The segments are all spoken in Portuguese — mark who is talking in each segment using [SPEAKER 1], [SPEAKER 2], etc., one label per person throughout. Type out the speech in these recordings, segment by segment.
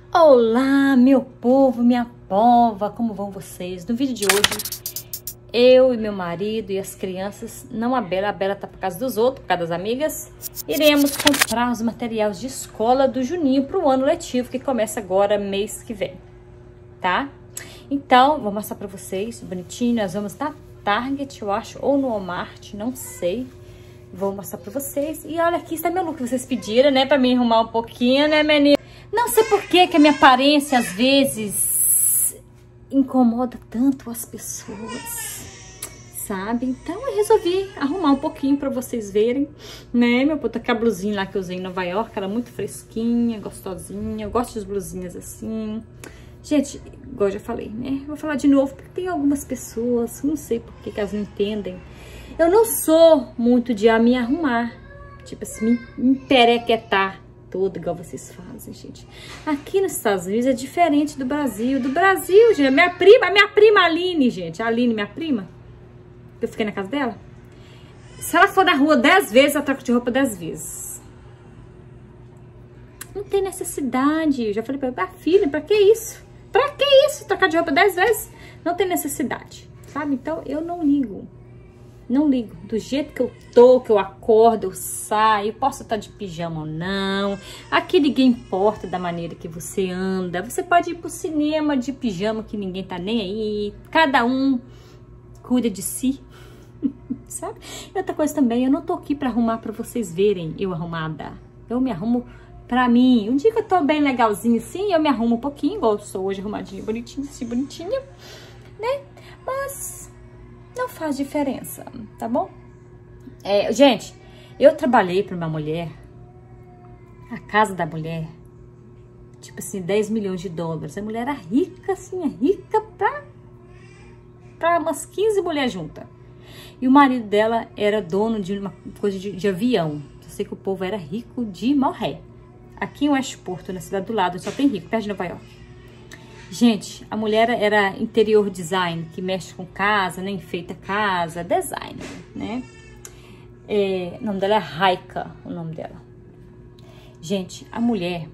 [SPEAKER 1] Olá, meu povo, minha pova, como vão vocês? No vídeo de hoje, eu e meu marido e as crianças, não a Bela tá por casa dos outros, por causa das amigas, iremos comprar os materiais de escola do Juninho para o ano letivo, que começa agora, mês que vem, tá? Então, vou mostrar para vocês, bonitinho, nós vamos na Target, eu acho, ou no Walmart, não sei. Vou mostrar para vocês. E olha aqui, está meu look que vocês pediram, né, para me arrumar um pouquinho, né, menina? Não sei por que a minha aparência, às vezes, incomoda tanto as pessoas, sabe? Então, eu resolvi arrumar um pouquinho pra vocês verem, né? Meu puta, que a blusinha lá que eu usei em Nova York, ela é muito fresquinha, gostosinha. Eu gosto de blusinhas assim. Gente, igual eu já falei, né? Vou falar de novo, porque tem algumas pessoas, não sei por que elas não entendem. Eu não sou muito de me arrumar, tipo assim, me emperequetar todo igual vocês fazem, gente. Aqui nos Estados Unidos é diferente do Brasil. Do Brasil, gente, minha prima Aline, gente. A Aline, minha prima, eu fiquei na casa dela. Se ela for na rua 10 vezes, ela troca de roupa 10 vezes. Não tem necessidade. Eu já falei pra ela, filha, pra que isso? Pra que isso? Trocar de roupa 10 vezes? Não tem necessidade, sabe? Então, eu não ligo. Não ligo, do jeito que eu tô, que eu acordo, eu saio, posso estar de pijama ou não. Aqui ninguém importa da maneira que você anda. Você pode ir pro cinema de pijama que ninguém tá nem aí. Cada um cuida de si, sabe? E outra coisa também, eu não tô aqui pra arrumar pra vocês verem eu arrumada. Eu me arrumo pra mim. Um dia que eu tô bem legalzinha assim, eu me arrumo um pouquinho, igual eu sou hoje, arrumadinha, bonitinha, assim, bonitinha, né? Mas não faz diferença, tá bom? Gente, eu trabalhei para uma mulher, a casa da mulher, tipo assim, 10 milhões de dólares. A mulher era rica, assim, rica pra umas 15 mulheres juntas. E o marido dela era dono de uma coisa de avião. Eu sei que o povo era rico de morrer. Aqui em Westport, na cidade do lado, só tem rico, perto de Nova York. Gente, a mulher era interior design, que mexe com casa, né? Enfeita casa, designer, né? O nome dela é Raika, o nome dela. Gente, a mulher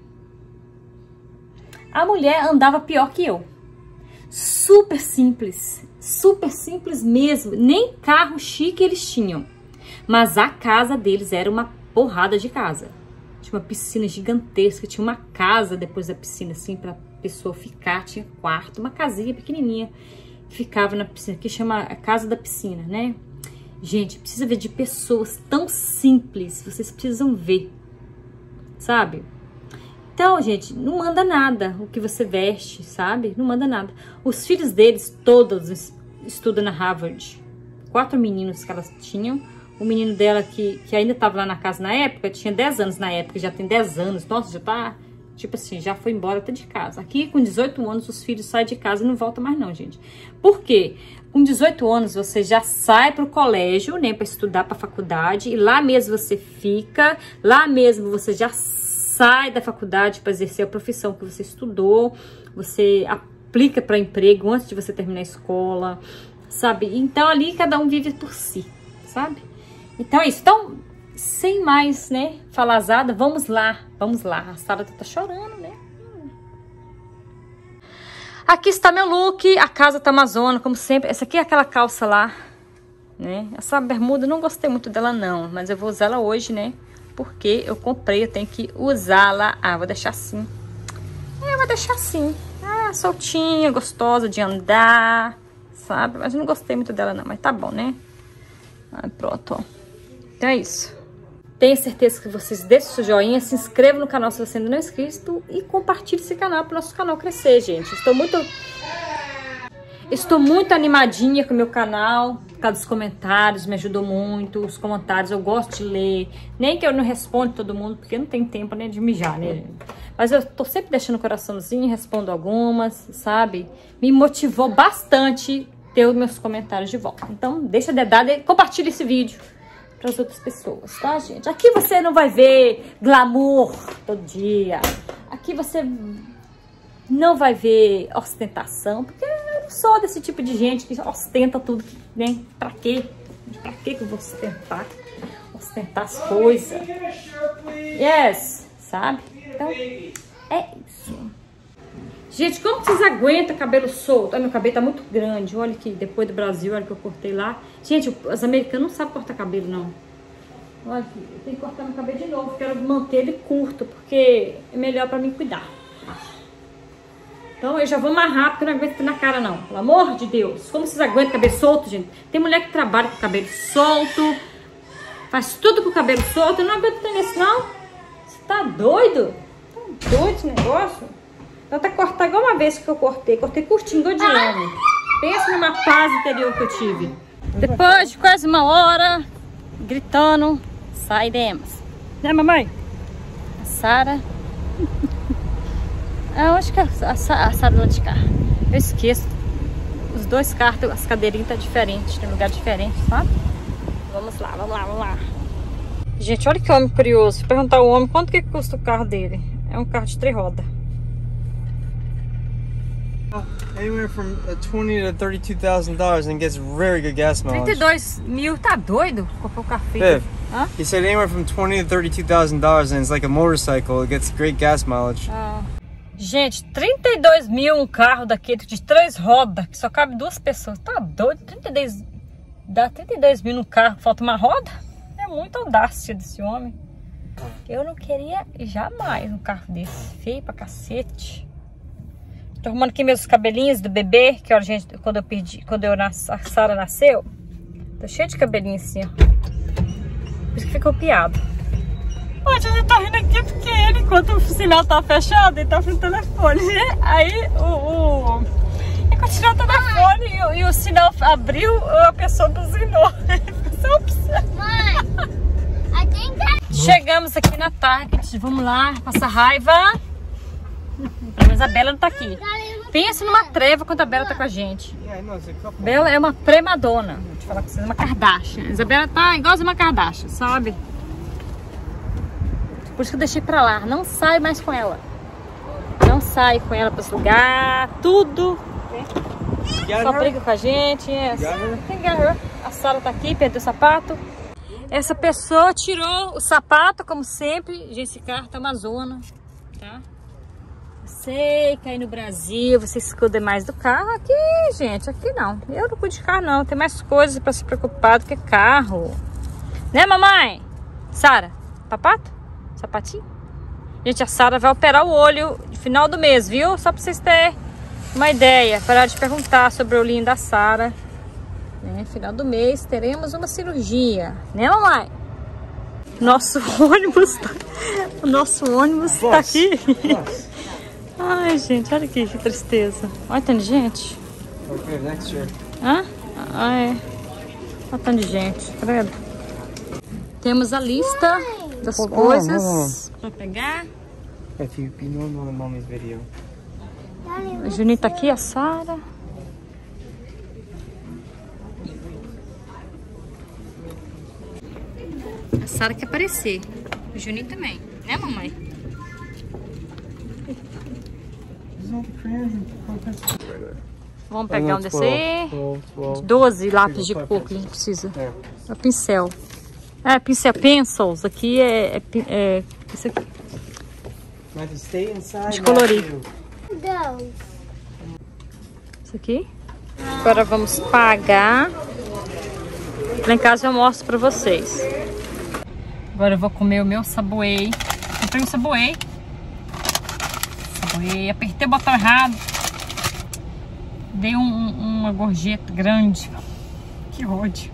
[SPEAKER 1] andava pior que eu. Super simples mesmo. Nem carro chique eles tinham. Mas a casa deles era uma porrada de casa. Tinha uma piscina gigantesca, tinha uma casa depois da piscina, assim, pra pessoa ficar, tinha quarto, uma casinha pequenininha, ficava na piscina, que chama a casa da piscina, né? Gente, precisa ver de pessoas tão simples, vocês precisam ver, sabe? Então, gente, não manda nada o que você veste, sabe? Não manda nada. Os filhos deles, todos estudam na Harvard. 4 meninos que elas tinham. O menino dela, que ainda estava lá na casa na época, tinha 10 anos na época, já tem 10 anos. Nossa, já tá, tipo assim, já foi embora até de casa. Aqui, com 18 anos, os filhos saem de casa e não voltam mais não, gente. Por quê? Com 18 anos, você já sai pro colégio, né, para estudar pra faculdade, e lá mesmo você fica, lá mesmo você já sai da faculdade para exercer a profissão que você estudou, você aplica para emprego antes de você terminar a escola, sabe? Então, ali, cada um vive por si, sabe? Então é isso. Então, sem mais, né, falazada, vamos lá. A Sara tá chorando, né? Aqui está meu look, a casa tá amazona, como sempre. Essa aqui é aquela calça lá, né? Essa bermuda, não gostei muito dela não, mas eu vou usar ela hoje, né? Porque eu comprei, eu tenho que usá-la. Vou deixar assim. Vou deixar assim. Soltinha, gostosa de andar, sabe? Mas eu não gostei muito dela não, mas tá bom, né? Pronto, ó. Então é isso. Tenho certeza que vocês deixem seu joinha, se inscrevam no canal se você ainda não é inscrito e compartilhe esse canal para o nosso canal crescer, gente. Estou muito animadinha com o meu canal, por causa dos comentários, me ajudou muito. Os comentários eu gosto de ler, nem que eu não respondo todo mundo, porque não tem tempo, né, de mijar, né? Mas eu tô sempre deixando o coraçãozinho, respondo algumas, sabe? Me motivou bastante ter os meus comentários de volta. Então, deixa a dedada e compartilha esse vídeo para as outras pessoas, tá, gente? Aqui você não vai ver glamour todo dia. Aqui você não vai ver ostentação, porque eu não sou desse tipo de gente que ostenta tudo, né? Pra quê? Pra que eu vou ostentar? Ostentar as coisas. Yes, sabe? Então, é isso. Gente, como vocês aguentam cabelo solto? Olha, meu cabelo tá muito grande. Olha aqui, depois do Brasil, olha que eu cortei lá. Gente, os americanos não sabem cortar cabelo, não. Olha aqui, eu tenho que cortar meu cabelo de novo. Quero manter ele curto, porque é melhor pra mim cuidar. Então eu já vou amarrar, porque eu não aguento na cara, não. Pelo amor de Deus. Como vocês aguentam cabelo solto, gente? Tem mulher que trabalha com cabelo solto, faz tudo com o cabelo solto. Eu não aguento ter isso, não. Você tá doido? Tá doido esse negócio? Então tá cortar igual uma vez que eu cortei. Cortei curtinho, igual de homem. Pensa numa paz interior que eu tive. Depois de quase uma hora, gritando, sairemos. Né, mamãe? A Sara. Onde que é a Sara lá de cá? Eu esqueço. Os dois carros, as cadeirinhas tá diferentes. Tem lugar diferente, sabe? Vamos lá, vamos lá, vamos lá. Gente, olha que homem curioso. Vou perguntar ao homem quanto que custa o carro dele. É um carro de 3 rodas.
[SPEAKER 2] Anywhere from $20,000 to $32,000 and gets very good gas mileage.
[SPEAKER 1] 32 mil, tá doido? Comprou o carro feio.
[SPEAKER 2] Viv, he said anywhere from $20,000 to $32,000 and it's like a motorcycle. It gets great gas mileage.
[SPEAKER 1] Gente, 32 mil um carro daquele de 3 rodas, que só cabe 2 pessoas. Tá doido? 32, dá 32 mil no carro, falta uma roda? É muita audácia desse homem. Eu não queria jamais um carro desse. Feio pra cacete. Tô arrumando aqui meus cabelinhos do bebê, que quando a Sara nasceu. Tô cheio de cabelinho assim, ó. Por isso que ficou piado. Hoje a gente tá rindo aqui porque ele, enquanto o sinal tá fechado, ele tá no telefone. Aí enquanto tirou o telefone e o sinal abriu, a pessoa buzinou. Chegamos aqui na Target, vamos lá, passa raiva. Pelo menos a Bela não tá aqui. Pensa numa treva quando a Bela tá com a gente. Bela é uma pré-madonna. Vou te falar com vocês, uma Kardashian. A Isabela tá igual uma Kardashian, sabe? Por isso que eu deixei pra lá. Não sai mais com ela. Não sai com ela pros lugares. Tudo. Só briga com a gente. A Sara tá aqui, perdeu o sapato. Essa pessoa tirou o sapato, como sempre. Gente, esse carro tá uma zona, tá? Sei que aí no Brasil vocês cuidam mais do carro. Aqui, gente, aqui não. Eu não cuido de carro, não. Tem mais coisas pra se preocupar do que carro. Né, mamãe? Sara, sapato? Sapatinho? Gente, a Sara vai operar o olho no final do mês, viu? Só pra vocês terem uma ideia. Parar de perguntar sobre o olhinho da Sara. Né? Final do mês teremos uma cirurgia. Né, mamãe? Nosso ônibus tá... O nosso ônibus tá aqui. Ai, gente, olha aqui, que tristeza. Olha, tanto de gente.
[SPEAKER 2] Okay, next year.
[SPEAKER 1] Hã? Ai, olha tanto de gente, credo. Temos a lista das coisas pra pegar.
[SPEAKER 2] If you be normal in mommy's video.
[SPEAKER 1] A Juninho tá aqui, a Sara. A Sara quer aparecer. O Juninho também, né, mamãe? Vamos pegar um desse aí. 12 lápis de cor que a gente precisa. É o pincel. É, pincel, pencils. Aqui é isso aqui. De colorir. Isso aqui. Agora vamos pagar. Lá em casa eu mostro pra vocês. Agora eu vou comer o meu Subway. Comprei um Subway. Apertei o botão errado. Dei uma gorjeta grande. Que ódio.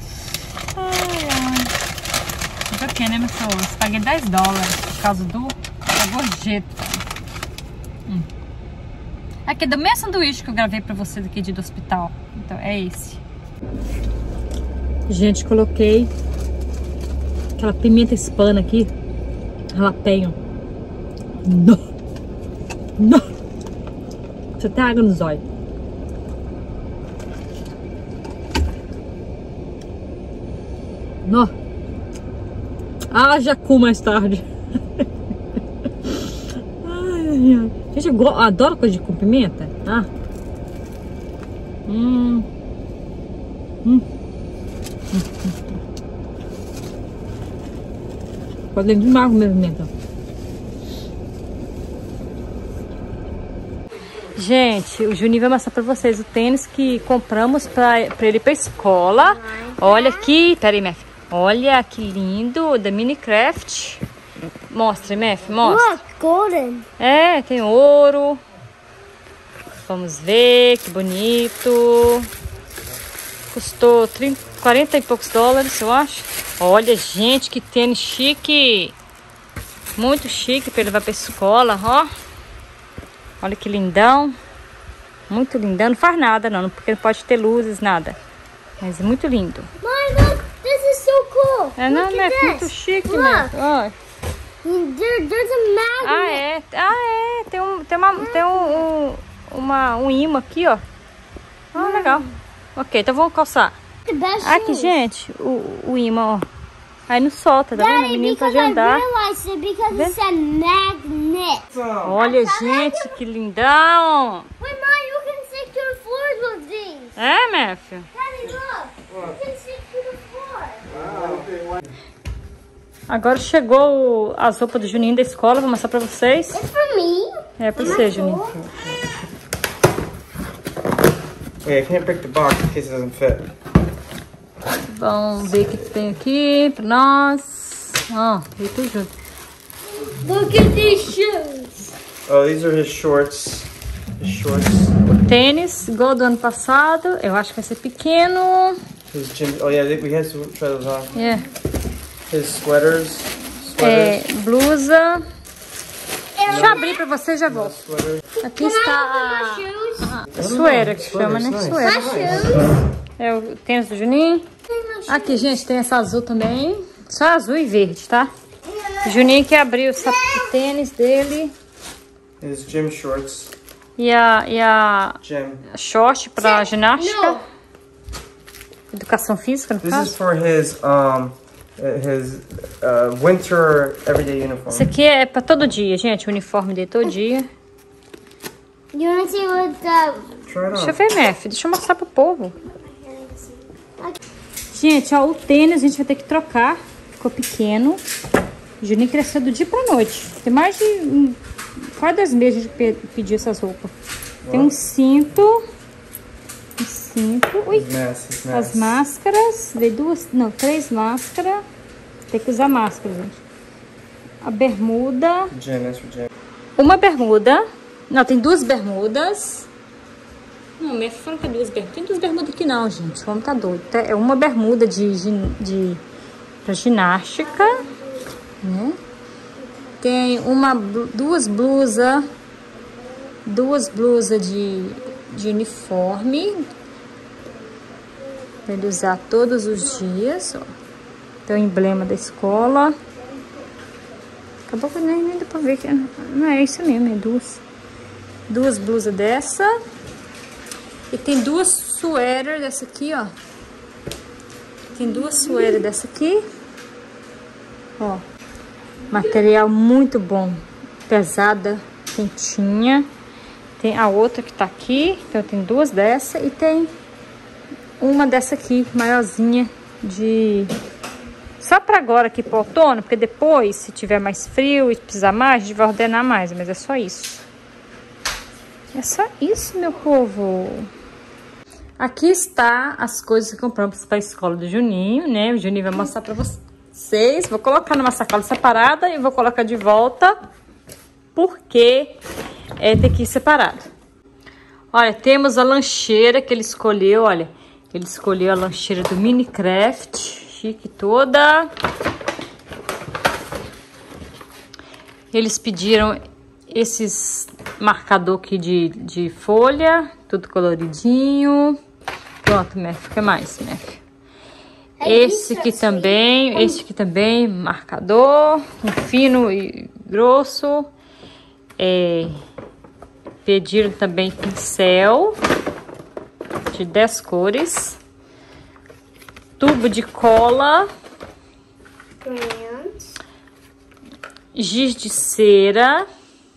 [SPEAKER 1] Mas ok, né, meu senhor? Paguei $10 por causa da gorjeta. Aqui é do mesmo sanduíche que eu gravei pra vocês aqui do hospital. Então é esse. Gente, coloquei aquela pimenta hispana aqui. Jalapeño. Não. Você tem água nos olhos. Não. Já cu mais tarde. Ai. Gente, eu adoro coisa com pimenta. Pode demais comer pimenta. Gente, o Juninho vai mostrar pra vocês o tênis que compramos pra ele ir pra escola. Olha aqui, peraí, Mef. Olha que lindo, da Minecraft. Mostra, Mef, mostra.
[SPEAKER 3] Look, golden.
[SPEAKER 1] É, tem ouro. Vamos ver, que bonito. Custou 40 e poucos dólares, eu acho. Olha, gente, que tênis chique. Muito chique pra ele levar pra escola, ó. Olha que lindão. Muito lindão. Não faz nada, não, porque não pode ter luzes, nada. Mas é muito lindo.
[SPEAKER 3] Mom, look, this is so cool.
[SPEAKER 1] É, não, Mef, muito chique, Mef. Ó.
[SPEAKER 3] There's a magnet.
[SPEAKER 1] Ah, é. Tem um imã aqui, ó. Ah, legal. Ok, então vamos calçar.
[SPEAKER 3] The best
[SPEAKER 1] Aqui,
[SPEAKER 3] shoes.
[SPEAKER 1] gente, o imã, ó. Aí não solta, tá vendo? O
[SPEAKER 3] Daddy,
[SPEAKER 1] menino
[SPEAKER 3] because
[SPEAKER 1] pode
[SPEAKER 3] I
[SPEAKER 1] andar.
[SPEAKER 3] realized it because it's a magnet.
[SPEAKER 1] Olha, gente, que lindão.
[SPEAKER 3] Wait, Mom, you can stick to the floors with these.
[SPEAKER 1] É, Matthew?
[SPEAKER 3] Daddy, look. You can stick to the floor.
[SPEAKER 1] Agora chegou as roupas do Juninho da escola, vou mostrar pra vocês.
[SPEAKER 3] It's for me.
[SPEAKER 1] É pra você, Juninho.
[SPEAKER 2] Wait, I can't break the box in case it doesn't fit.
[SPEAKER 1] Vamos ver o que tem aqui pra nós. Ó, veio tudo junto.
[SPEAKER 3] Look at these shoes.
[SPEAKER 2] Oh, these are his shorts. His shorts.
[SPEAKER 1] O tênis, igual do ano passado. Eu acho que vai ser pequeno.
[SPEAKER 2] His gym. Oh yeah, we had to try those on.
[SPEAKER 1] É.
[SPEAKER 2] His sweaters.
[SPEAKER 1] É,
[SPEAKER 2] Sweaters.
[SPEAKER 1] blusa. Deixa eu abrir pra você, já volto.
[SPEAKER 2] Sweater.
[SPEAKER 1] Aqui está
[SPEAKER 3] Shoes.
[SPEAKER 1] a suera que chama, né?
[SPEAKER 2] Nice.
[SPEAKER 1] Suera.
[SPEAKER 3] My shoes.
[SPEAKER 1] É o tênis do Juninho. Aqui, gente, tem essa azul também. Só azul e verde, tá? O Juninho que abriu o tênis dele.
[SPEAKER 2] His gym shorts.
[SPEAKER 1] E a
[SPEAKER 2] Gym.
[SPEAKER 1] short pra ginástica.
[SPEAKER 3] No.
[SPEAKER 1] Educação física, no
[SPEAKER 2] This
[SPEAKER 1] caso.
[SPEAKER 2] is for his winter everyday uniform.
[SPEAKER 1] Isso aqui é pra todo dia, gente. O uniforme dele todo dia.
[SPEAKER 3] You want to see what the...
[SPEAKER 2] Try it
[SPEAKER 1] Deixa eu
[SPEAKER 2] on.
[SPEAKER 1] ver, Mef. Deixa eu mostrar pro povo. Gente, ó, o tênis a gente vai ter que trocar. Ficou pequeno. O Juninho cresceu do dia pra noite. Tem mais de quase 2 meses de pedir essas roupas. Tem um cinto. Um cinto. Ui.
[SPEAKER 2] His mask. His
[SPEAKER 1] As
[SPEAKER 2] mask.
[SPEAKER 1] máscaras. Veio 3 máscaras. Tem que usar máscara, gente. A bermuda.
[SPEAKER 2] Gym. That's for gym.
[SPEAKER 1] Uma bermuda. Não, tem 2 bermudas. Não, minha filha falou que é 2 bermudas. Tem 2 bermudas aqui não, gente. O homem tá doido. É uma bermuda pra ginástica, né? Tem 2 blusas. 2 blusas de uniforme. Pra ele usar todos os dias, ó. Tem o emblema da escola. Acabou que nem dá pra ver que não é isso mesmo, é 2 blusas dessa. E tem 2 suéter dessa aqui, ó. Tem 2 suéter dessa aqui. Ó. Material muito bom. Pesada, quentinha. Tem a outra que tá aqui. Então tem 2 dessa. E tem uma dessa aqui, maiorzinha. Só pra agora aqui pro outono. Porque depois, se tiver mais frio e precisar mais, a gente vai ordenar mais. Mas é só isso. É só isso, meu povo. Aqui está as coisas que compramos para a escola do Juninho, né? O Juninho vai mostrar para vocês. Vou colocar numa sacola separada e vou colocar de volta, porque tem que ir separado. Olha, temos a lancheira que ele escolheu, olha. Ele escolheu a lancheira do Minecraft, chique toda. Eles pediram esses marcador aqui de folha, tudo coloridinho. Pronto, Mef, o que mais, Mef? Esse aqui também, marcador, um fino e grosso. Pediram também pincel de 10 cores. Tubo de cola. Giz de cera.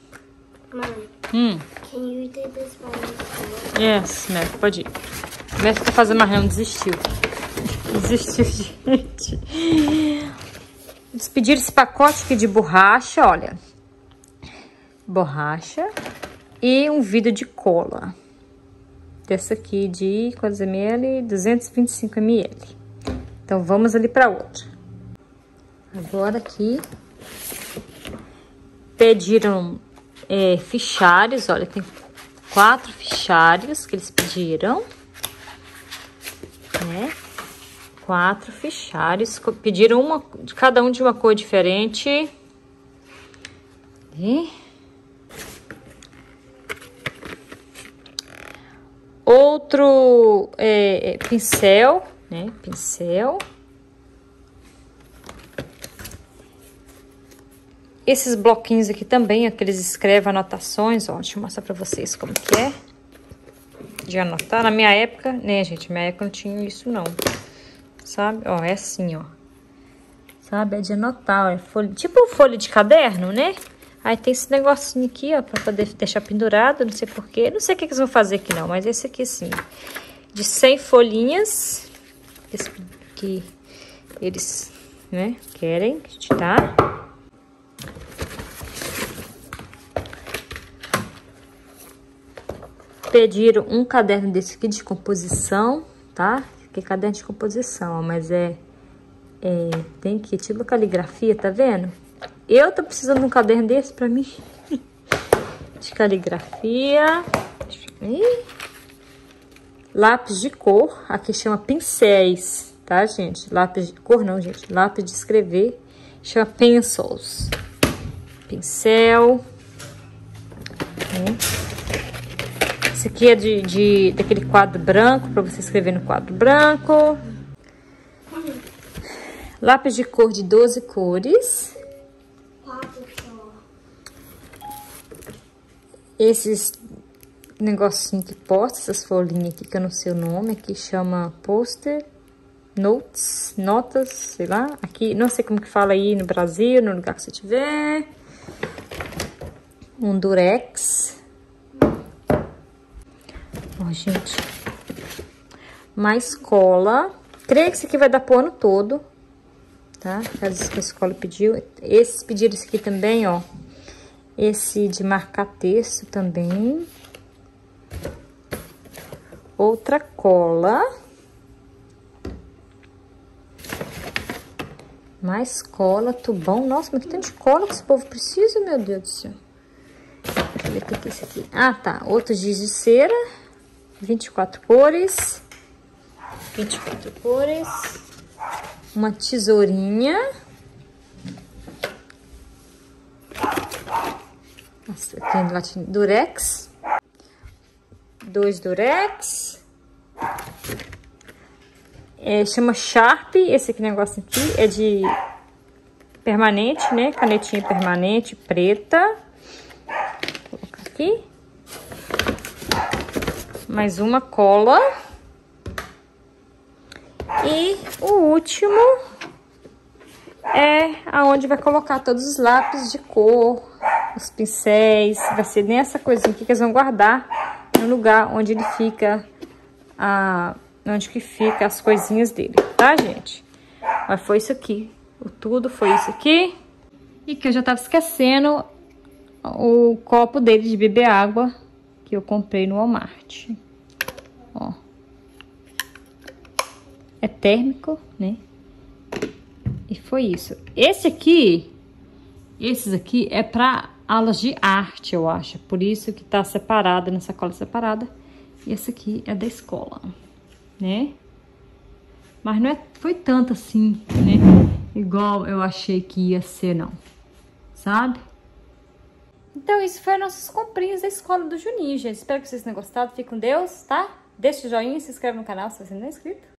[SPEAKER 3] Mom, can you take this by yourself?
[SPEAKER 1] Yes, Mef, pode ir. Mef tá fazendo mais não, desistiu. Desistiu, gente. Eles pediram esse pacote aqui de borracha, olha. Borracha. E um vidro de cola. Dessa aqui de quantos ml? 225 ml. Então, vamos ali para outra. Agora aqui, pediram fichários, olha, tem 4 fichários que eles pediram, né? 4 fichários, pediram cada um de uma cor diferente. E outro pincel, né? Pincel. Esses bloquinhos aqui também, ó, que eles escrevem anotações, ó. Deixa eu mostrar pra vocês como que é. De anotar. Na minha época, né, gente? Na minha época não tinha isso, não. Sabe? Ó, é assim, ó. Sabe? É de anotar, ó. É folha, tipo folha de caderno, né? Aí tem esse negocinho aqui, ó, pra poder deixar pendurado, não sei porquê. Não sei o que eles vão fazer aqui, não. Mas esse aqui, sim. De 100 folhinhas. Esse que eles, né, querem que a gente dá. Pediram um caderno desse aqui de composição, tá? Que é caderno de composição, ó, mas tem que tipo caligrafia, tá vendo? Eu tô precisando de um caderno desse pra mim. De caligrafia. Lápis de cor, aqui chama pincéis, tá, gente? Lápis de cor não, gente. Lápis de escrever, chama pencils. Pincel. Esse aqui é daquele quadro branco, para você escrever no quadro branco. Lápis de cor de 12 cores. Esses negocinho que posta, essas folhinhas aqui, que eu não sei o nome, aqui chama poster, notas, sei lá. Aqui, não sei como que fala aí no Brasil, no lugar que você tiver. Um durex. Ó, gente, mais cola. Creio que isso aqui vai dar pro ano todo, tá? Caso que a escola pediu. Esses pediram isso aqui também, ó. Esse de marcar texto também. Outra cola. Mais cola, tubão. Nossa, mas que tanto de cola que esse povo precisa, meu Deus do céu. Deixa eu ver o que é esse aqui. Ah, tá. Outro giz de cera. 24 cores. 24 cores. Uma tesourinha. Nossa, aqui latim durex. 2 durex. Chama Sharp. Esse aqui negócio aqui é de permanente, né? Canetinha permanente preta. Vou colocar aqui. Mais uma cola. E o último é aonde vai colocar todos os lápis de cor, os pincéis. Vai ser nessa coisinha aqui que eles vão guardar no lugar onde ele fica, onde que fica as coisinhas dele, tá, gente? Mas foi isso aqui. O tudo foi isso aqui. E que eu já tava esquecendo o copo dele de beber água que eu comprei no Walmart. Ó. É térmico, né? E foi isso. Esses aqui é pra aulas de arte, eu acho. Por isso que tá separada, na sacola separada. E esse aqui é da escola, né? Mas não foi tanto assim, né? Igual eu achei que ia ser, não. Sabe? Então, isso foi nossas comprinhas da escola do Juninho, gente. Espero que vocês tenham gostado. Fique com Deus, tá? Deixa o joinha, se inscreve no canal se você não é inscrito.